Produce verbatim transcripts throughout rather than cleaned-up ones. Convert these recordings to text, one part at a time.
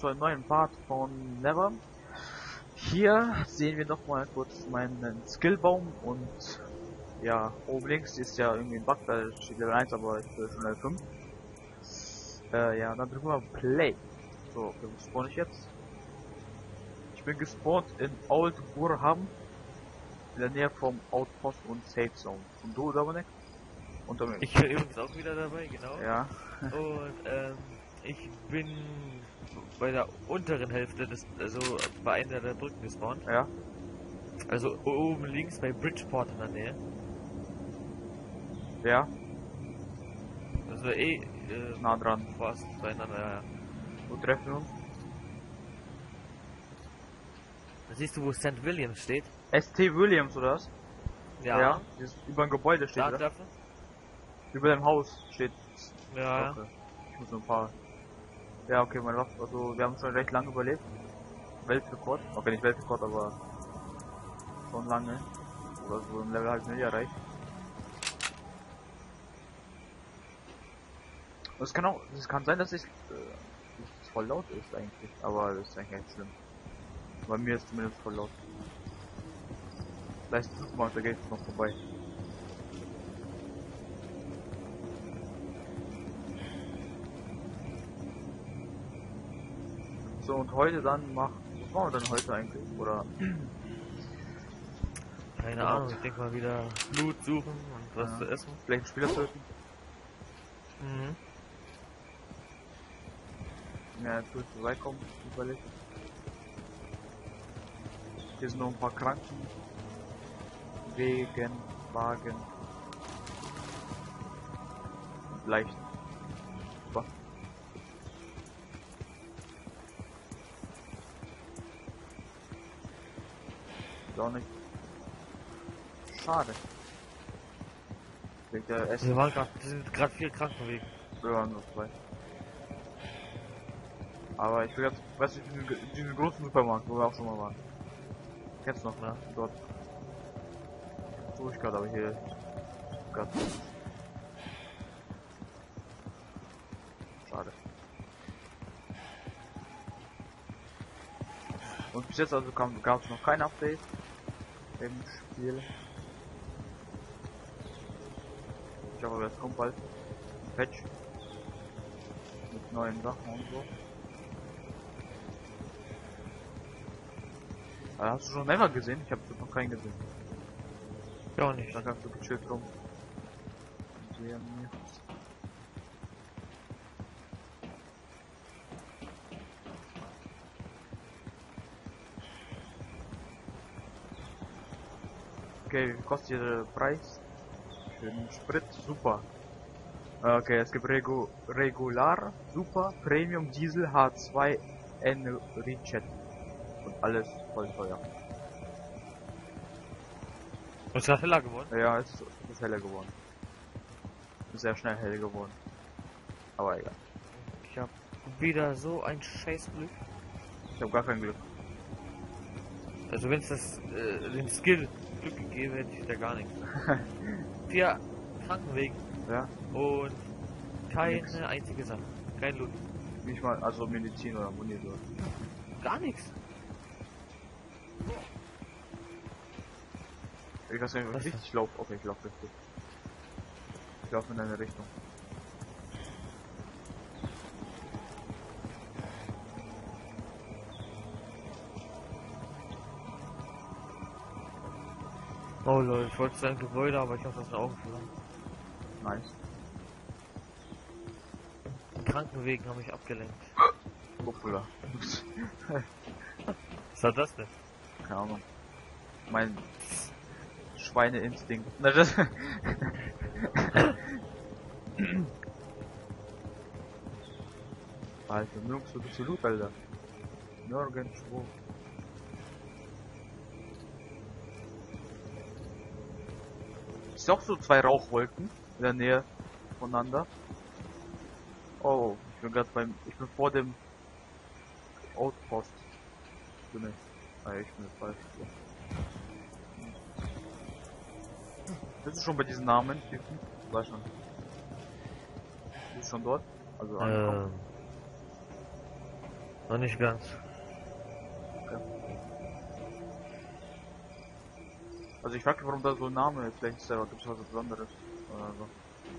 zu einem neuen Part von Never. Hier sehen wir noch mal kurz meinen Skillbaum und ja, oben links ist ja irgendwie ein Bug, da steht Level eins, aber ich bin schon Level fünf. Äh, ja, dann drücken wir Play. So, wo spawn ich jetzt? Ich bin gespawnt in Old Burham, in der Nähe vom Outpost und Safe Zone. Und du, Dominik? Und Dominik. Ich bin übrigens auch wieder dabei, genau. Ja. Und ähm, ich bin bei der unteren Hälfte des, also bei einer der Brücken gespawnt. Ja. Also oben links bei Bridgeport in der Nähe. Ja. Also eh äh, Nah dran. fast beieinander, ja, ja. Wo treffen wir uns? Da siehst du, wo Saint Williams steht? S T Williams oder was? Ja. Ja. Dieses über ein Gebäude steht, Da oder? treffen? Über dem Haus steht. Ja. Okay. Ich muss nur ein paar. Ja, okay, mein Waffe. Also, wir haben schon recht lange überlebt. Weltrekord. Okay, nicht Weltrekord, aber schon lange. Oder so ein Level halt nicht erreicht. Es kann auch, es kann sein, dass ich, äh, dass es voll laut ist eigentlich, aber das ist eigentlich nicht schlimm. Bei mir ist zumindest voll laut. Vielleicht guck mal, da geht es noch vorbei. So, und heute dann mach, was machen wir denn heute eigentlich, oder? Keine Ahnung, ich denke mal wieder Blut suchen und was Ja. zu essen. Vielleicht einen Spieler töten? Mhm. Ja, jetzt wird vorbeikommen, überlegt. Hier sind noch ein paar Kranken. Wegen, Wagen. Leicht. Super. Ist auch nicht. Schade. Wegen der Essen. Wir waren gerade, sind gerade viel Krankenwegen. Wir waren nur zwei. Aber ich will jetzt, weißt du, diesen, diesen großen Supermarkt, wo wir auch schon mal waren. Kennst du noch, ne? Dort. So ich gerade, aber hier. Gott. Schade. Und bis jetzt also kam, gab es noch kein Update im Spiel. Ich hoffe, das kommt bald. Ein Patch. Mit neuen Sachen und so. Aber hast du schon Never gesehen? Ich habe noch keinen gesehen. Ja, nicht. Da kannst du gechillt rum. Sehr nichts. Okay, wie viel kostet hier der Preis? Für den Sprit? Super. Okay, es gibt Regu Regular, Super, Premium, Diesel, H zwei, Enrichet. Und alles voll teuer. Ist das heller geworden? Ja, es ist, es ist heller geworden. Ist sehr schnell hell geworden. Aber egal. Ich hab wieder so ein Scheißglück. Ich habe gar kein Glück. Also wenn es das äh, den Skill Glück gegeben hätte, ich da gar nichts. Vier Krankenwegen Ja, und keine Nix. einzige Sache. Kein Loot. nicht mal, also Medizin oder Munition. Gar nichts. Ich weiß nicht, ob Was ich richtig laufe. Okay, ich laufe richtig. Ich laufe in eine Richtung. Oh Leute, ich wollte zu einem Gebäude, aber ich habe das in Augen verloren. Nice. Die Krankenwegen haben mich abgelenkt. Hoppala. Was war das denn? Keine Ahnung. Mein Schweineinstinkt. Na, das Alter, nirgendwo bist du Loot, Alter. Nirgendwo. Ist doch so zwei Rauchwolken in der Nähe voneinander. Oh, ich bin gerade beim. Ich bin vor dem Outpost. Bin ich. Ah, ich bin falsch. Bist du schon bei diesen Namen? War schon. Bist du schon dort? Also angekommen. Ähm, Noch nicht ganz. Also ich frage mich, warum da so ein Name ist. Vielleicht ist da gibt's was Besonderes oder so.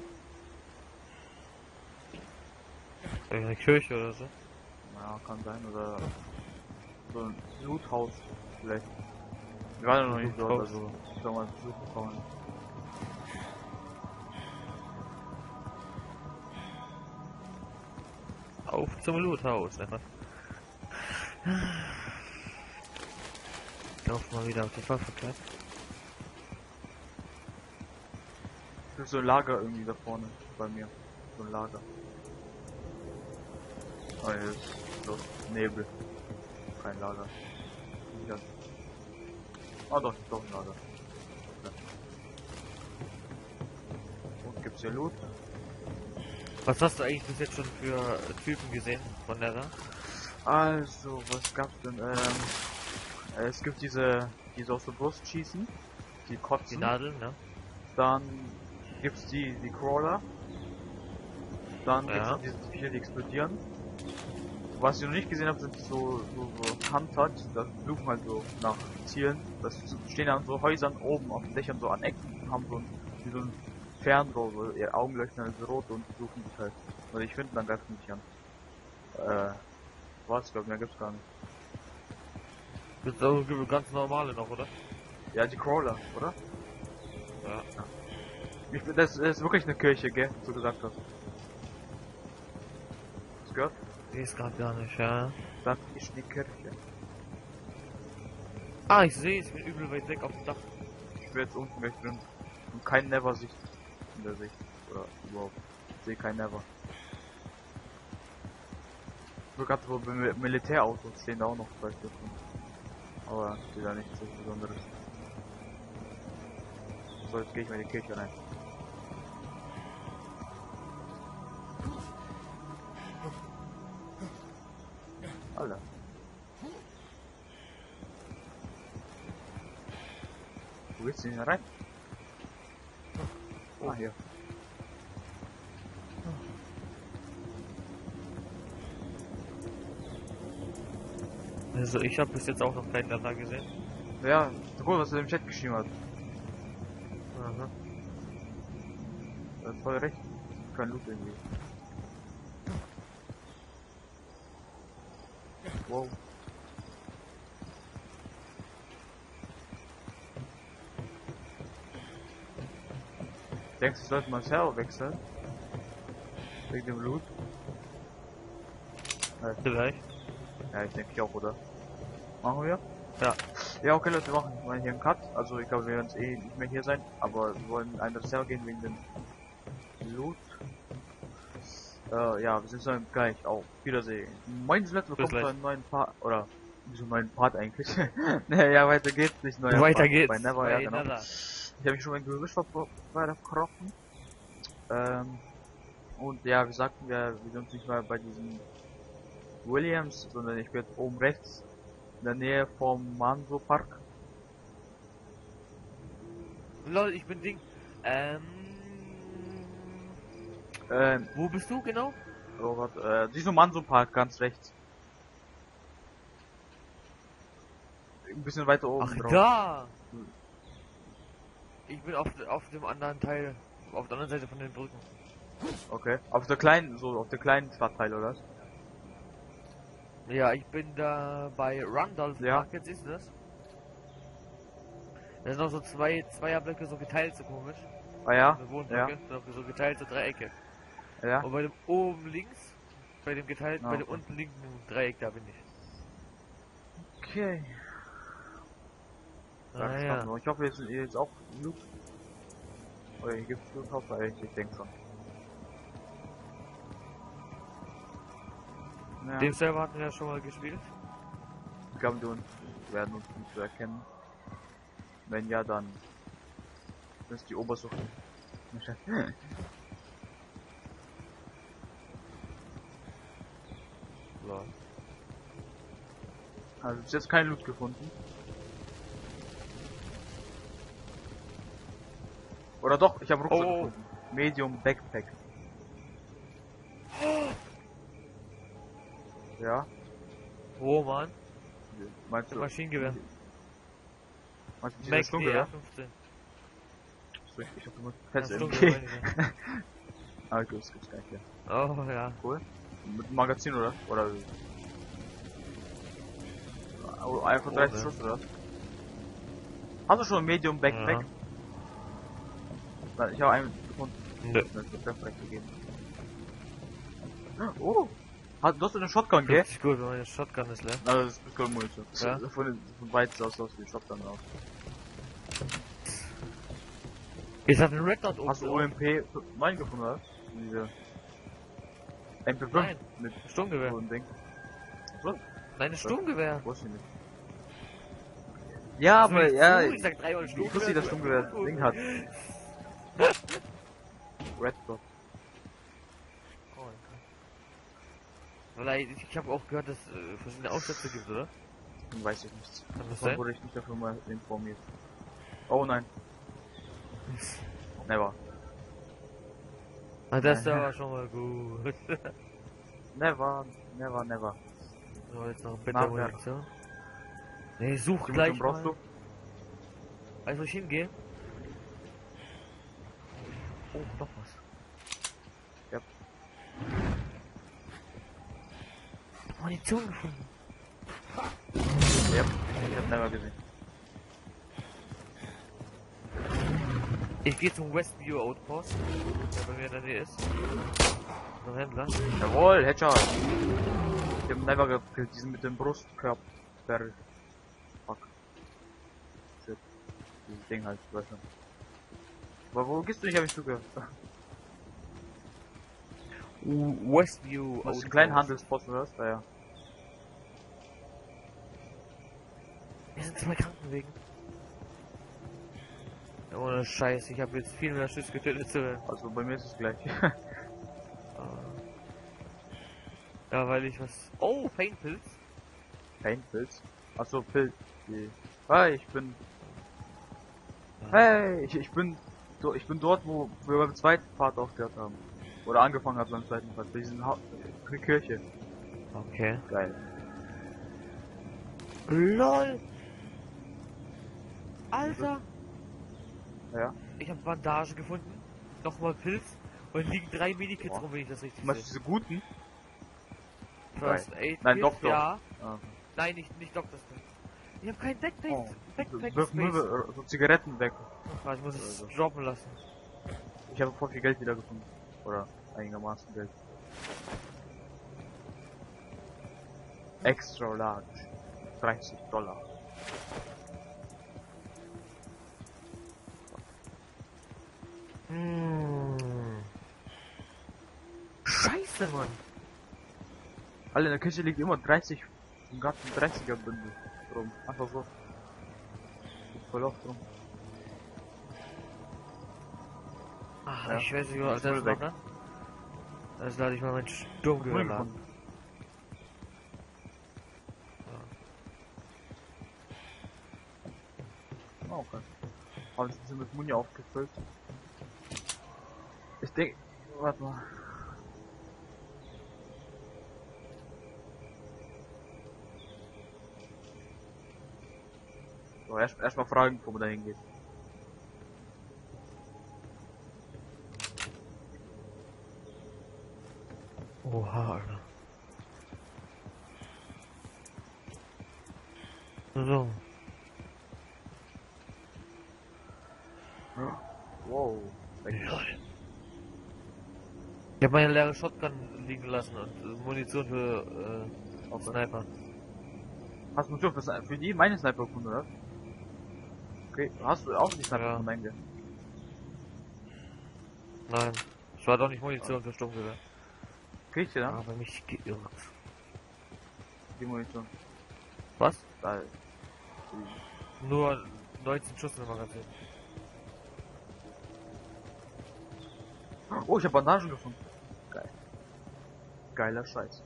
Eine Kirche oder so? Ja, kann sein. Oder so ein Loothaus vielleicht. Wir waren ja noch nicht dort, also ich soll mal besuchen kommen. Auf zum Loothaus, ne? Lauf mal wieder auf den Vollverkehr. Es gibt so ein Lager irgendwie da vorne bei mir. So ein Lager. Oh, hier ist so Nebel. Kein Lager. Ja. Ah doch, doch ein Lager. Okay. Und gibt's hier Loot? Was hast du eigentlich bis jetzt schon für Typen gesehen von der da? Also, was gab's denn? Ähm, es gibt diese, die so aus der Brust schießen, die kotzen. Die Nadeln, ne? Dann gibt's die, die Crawler. Dann Ja. gibt's diese Viecher, die explodieren. Was ich noch nicht gesehen habe, sind so, so, so Hunter, das suchen halt so nach Zielen. Das stehen an so Häusern oben auf den Dächern so an Ecken und haben so ein, wie so ein Fernrohr, so ihr Augenleuchten ist rot und suchen sich halt. Und ich finde, dann greifen die sich an. Äh, was? Ich glaube, mehr gibt's gar nicht. Das ist also ganz normale noch, oder? Ja, die Crawler, oder? Ja. Ich, das ist wirklich eine Kirche, gell? Was du gesagt hast. Hast du gehört? Die ist gerade gar nicht, ja. Das ist eine Kirche. Ah, ich sehe es, ich bin übel weit weg auf dem Dach. Ich bin jetzt unten, ich bin und kein Never-Sicht in der Sicht. Oder überhaupt. Ich sehe kein Never. So gerade so Mil Militärautos stehen da auch noch zwei Stück. Aber ich sehe da nichts so Besonderes. So, jetzt gehe ich mal in die Kirche rein. Alter. Wo willst du denn rein? Ah, hier. Also ich habe bis jetzt auch noch keinen da gesehen. Ja, so gut, was er im Chat geschrieben hat. Aha. Das ist voll recht. Kein Loot irgendwie. Wow. Denkst du, ich sollte mal Server wechseln? Wegen dem Loot? Ja, Vielleicht. ja ich denke ich auch, oder? Machen wir? Ja. Ja, okay Leute, wir machen mal hier einen Cut. Also ich glaube, wir werden es eh nicht mehr hier sein, aber wir wollen in einen Server gehen wegen dem Loot. Äh, ja, wir sehen uns gleich. Auf Wiedersehen. Moin Leute, willkommen zu einem neuen Part, oder so neuen Part eigentlich. Ja, weiter geht's, nicht neuer Weiter Part. geht's. Bei Never, Bei ja genau. Never. Ich habe mich schon mein Gerüst verkrochen. Ähm, und ja, wir sagten, wir, wir sind nicht mal bei diesem Williams, sondern ich bin jetzt oben rechts in der Nähe vom Manso Park. Lol, ich bin Ding. Ähm. Ähm, Wo bist du genau? oh Gott, äh, diesem Manso Park ganz rechts. Ein bisschen weiter oben Ach, drauf. da! Ich bin auf, auf dem anderen Teil, auf der anderen Seite von den Brücken. Okay. Auf der kleinen, so auf der kleinen Stadtteil, oder? Ja, ich bin da bei Randolph Ja. Markets, ist das? Da sind noch so zwei Zweierblöcke so geteilt, so komisch. Ah ja? So Wohnblöcke, so, so geteilt, so Dreiecke. Ja. Und bei dem oben links, bei dem geteilten, Ah, bei dem okay. unten linken Dreieck, da bin ich. Okay. Ah, Ganz ja. genau. Ich hoffe, jetzt, ihr jetzt auch Loot. Oder hier gibt's Loot, hoffe ich, ich denke schon. Ja. Den Server hatten wir ja schon mal gespielt. Ich glaube, wir uns- werden uns nicht zu erkennen. Wenn ja, dann ist die Obersucht. Ja. Also bis jetzt kein Loot gefunden. Oder doch, ich habe Rucksack Oh. gefunden. Medium Backpack. Ja. Wo, Mann? Meinst Der du? Maschinengewehr. Meinst du Mac diese Stunde, D ja? R fünfzehn. Ich hab immer Ja, Fetz Stunde, M G. meine ich, ja. Ah, gut, das gibt's gar nicht, ja. Oh, ja. Cool. Mit dem Magazin, oder? Oder? Oh, einfach Oh, dreißig ne. Schuss, oder? Hast du schon ein Medium Backpack? Ja. Nein, ich habe einen gefunden. Nö. Das wird Backpack gegeben. Oh! Hast, du hast eine Shotgun, gell? Richtig gut, meine Shotgun ist leer. Also, das ist Pistolmunition. Ja. Von, den- von weit aus aus wie Shotgun aus. Ist das ein Red Dot oben Hast du drauf? O M P neun gefunden, oder? Diese M P fünf Nein. mit Sturmgewehr. so einem Ding. So, Nein, ein Sturmgewehr. wusste ich nicht. Ja, Das aber will ich ja, zu, ich ich sag drei Mal Sturmgewehr. wusste, dass Sturmgewehr du- Ding hat. Red Dot. Oh, okay. Weil ich, ich habe auch gehört, dass es äh, verschiedene Aufsätze gibt, oder? Dann weiß ich nichts. Kann das Davon sein? wurde ich nicht dafür mal informiert. Oh nein. Never. Ah, das ist aber schon mal gut. Never, never, never. So, jetzt noch ein Na, Better ja. Munition. Nee, such Die gleich Munition brauchst mal. du? Weißt du, wo ich hingehe? Oh, noch was. Ja. Munition gefunden. Ja, ich hab never gesehen. Ich gehe zum Westview Outpost, der bei mir in der Nähe ist. Zum Händler. Jawohl, Headshot. Ich hab never gekillt, diesen mit dem Brustkörper. Fuck. Shit. Dieses Ding halt, weißt du. Aber wo gehst du? Ich hab nicht zugehört. Westview Was ist ein kleiner Handelspost oder was? Da ja. Wir sind zwei Krankenwegen. Ja, ohne Scheiß, ich habe jetzt viel mehr Schiss getötet zu werden. Also bei mir ist es gleich. Ja, weil ich was... Oh, Paintpilz. Paintpilz? Achso, Pilz. Die. Hey, ich bin. Hey, ich, ich bin. do- Ich bin dort, wo wir beim zweiten Part aufgehört haben. Oder angefangen hat beim zweiten Part. Bei diesen ha die Kirche. Okay. Geil. LOL! Alter! Ja. Ich habe Bandage gefunden. Nochmal Pilz. Und liegen drei Medikits Boah. rum, wenn ich das richtig Du meinst sehe. diese guten? First Aid Nein, Kit, Doktor. ja. Ah. Nein, nicht, nicht Doctor Strange. Ich habe kein Backpack. Oh. Backpack Wirf Space. nur so Zigaretten weg. Warte, ich muss es Also. droppen lassen. Ich habe voll viel Geld wieder gefunden. Oder einigermaßen Geld. Extra large. dreißig Dollar. Hm. Scheiße, Mann. Alle in der Küche liegt immer dreißig. Im Garten dreißiger Bündel rum. Einfach so. Liegt voll oft rum. Ach, Ja. ich weiß nicht, Das was das ist weg. mache. Also lade ich mal mein Sturmgewehr Null laden. gefunden. Oh, okay. Aber die sind mit Muni aufgefüllt. Ich denke. Warte mal. So, erst erstmal fragen, wo man da hingeht. Oha, Alter. So. Wow. Weg. Ich habe meine leere Shotgun liegen lassen und äh, Munition für äh, Okay. Sniper. Hast du schon für, für die meine Sniper gefunden, oder? Okay, hast du auch die Sniper Ja. gefunden, eigentlich? Nein, es war doch nicht Munition für Sturmgewehr. Krieg ich die dann? Aber mich geirrt. Die Munition. Was? Da. Nur neunzehn Schuss im Magazin. Oh, ich habe Bandagen gefunden. Geil. Geiler Scheiß.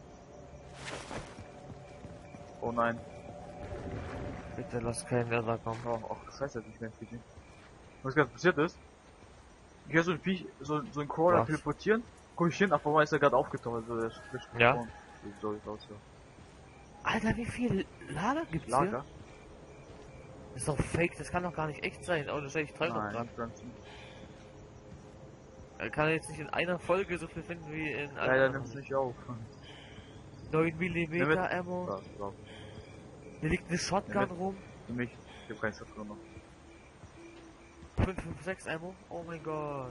Oh nein. Bitte lass keinen Irrer kommen. Oh, ach, Scheiße, hab ich mehr gesehen. Was gerade passiert ist? Ich höre so ein Viech, so, so ein Crawler Was? teleportieren. Guck ich hin, auf einmal ist er gerade aufgetaucht, also der ist frisch Ja? gespawnt. Sieht so aus, ja. Alter, wie viel Lager gibt's Lager? hier? Das ist doch fake, das kann doch gar nicht echt sein. Oh, das ist echt teuer noch Nein, dran. Pflanzen. Er kann jetzt nicht in einer Folge so viel finden wie in Leider anderen. nimmt's nicht auf. neun Nimm mit. Millimeter Ammo. Ja, ja. Hier liegt eine Shotgun Nimm mit. rum. Für mich. Ich hab keinen Shotgun noch. fünf fünf sechs Ammo. Oh mein Gott.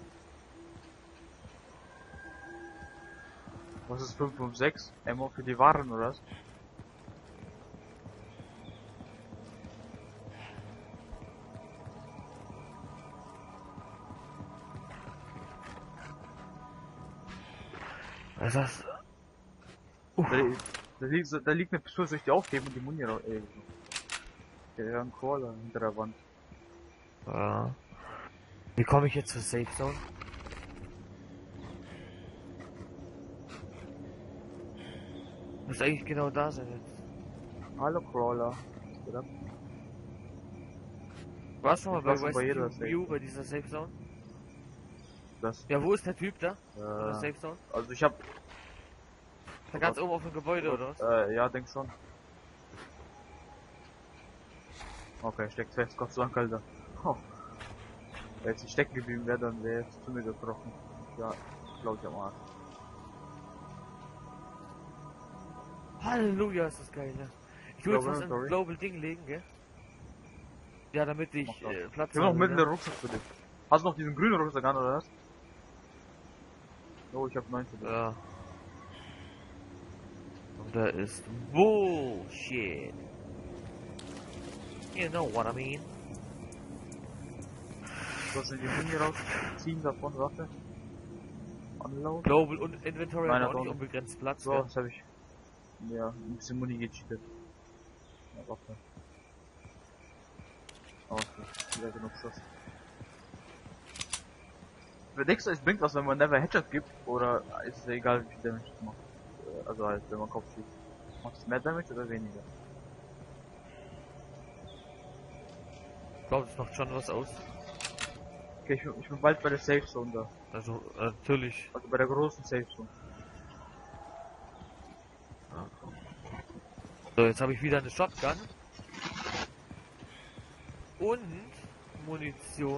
Was ist fünf fünf sechs? Ammo für die Waren oder was? Was ist das? Da, da, liegt, so- da liegt eine Pistole, soll ich die aufheben und die Muni raus. Ey. Der ist ein Crawler hinter der Wand. Ja. Wie komme ich jetzt zur Safe Zone? Muss eigentlich genau da sein jetzt. Hallo Crawler. Was geht ab? Warst du mal Ich bei war schon bei jeder Westview Safe View Zone. bei dieser Safe Zone? Das. Ja, wo ist der Typ da? In der Äh, Safe Zone? also ich hab. Da ganz oben auf dem Gebäude oder was? Äh, ja, denk schon. Okay, steckt fest, Gott sei Dank, Alter. Oh. Wenn jetzt nicht stecken geblieben wäre, dann wäre es zu mir gekrochen. Ja, glaub ich am Arsch. Halleluja, ist das geil, ne? Ich will jetzt Global was in Inventory. Global Ding legen, gell? Ja, damit ich Mach das. äh, Platz Ich hab noch habe, mitten ne? den Rucksack für dich. Hast du noch diesen grünen Rucksack an, oder was? Oh, ich hab neun für dich. Ja. Und da ist Bullshit. You know what I mean? Du sollst die Muni rausziehen davon, warte. Unload. Global und Inventory Meiner haben auch nicht Donner. unbegrenzt Platz, So, gell? das hab ich. Ja, ein bisschen Muni gecheatet. Ja, warte. Okay, wieder genug Schuss. Denkst du, es bringt was, wenn man Never Headshot gibt? Oder ist es egal, wie viel Damage es macht? Äh, Also halt, wenn man Kopf schießt. Macht es mehr Damage oder weniger? Ich glaube, das macht schon was aus. Okay, ich bin, ich bin bald bei der Safe Zone da. Also, äh, natürlich. Also bei der großen Safe Zone. So, jetzt habe ich wieder eine Shotgun. Und Munition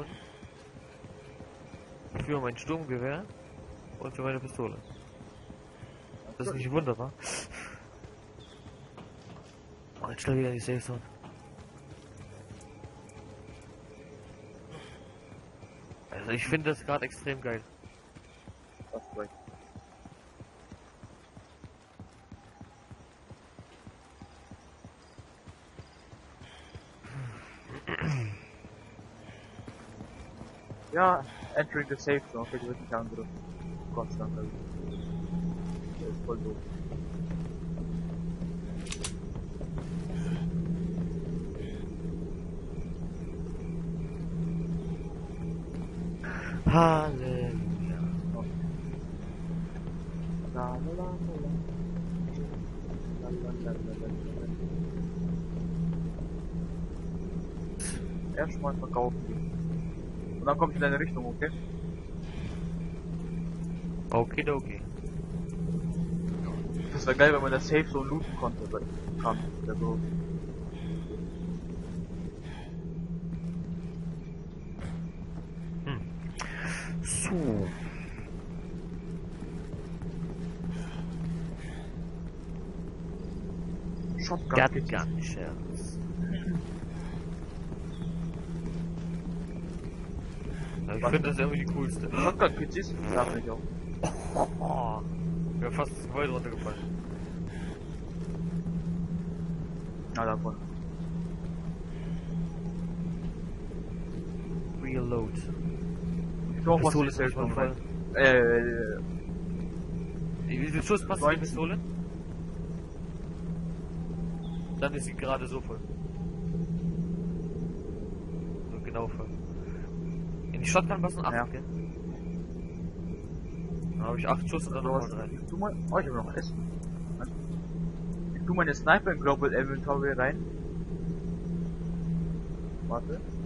für mein Sturmgewehr und für meine Pistole. Das ist nicht wunderbar. Oh, jetzt schnell wieder in die Safe Zone. Also ich finde das gerade extrem geil. Das vielleicht. Ja, entering the safe zone. Okay, die wird nicht angegriffen. Gott sei Dank. Also. Der ist voll doof. Halleluja. La, la, la, la. La, la, la, la, la, la. Erstmal verkaufen. Und dann kommt in deine Richtung, okay? Okidoki. Das wäre geil, wenn man das Safe so looten konnte, weil kann. Der so. So. Shotgun. Gatgun Shells. Ja, ich Was? finde das irgendwie die coolste. Shotgun Kitties? Ja, finde ich auch. Oh, mir fast das Gebäude runtergefallen. Na, davon. Reload. Ich brauch was Pistole für ist die manchmal Safe voll. Zone. Äh, äh, äh, Wie viel Schuss passt in die neunzehn. Pistole? Dann ist sie gerade so voll. So genau voll. In die Shotgun passen acht, Ja. gell? Dann habe ich acht Schuss und dann so nochmal was. drei. Ich tu mal. Oh, ich hab noch Essen. Ich tu meine Sniper in Global Inventory rein. Warte.